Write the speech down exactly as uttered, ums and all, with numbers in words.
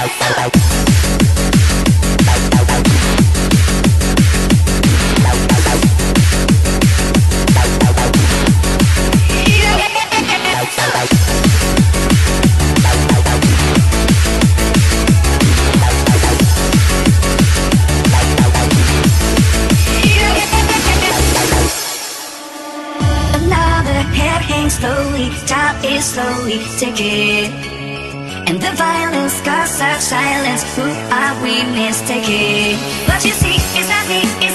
Slowly, time is slowly ticking, and the violence caused such silence. Who are we mistaken? What you see is not me.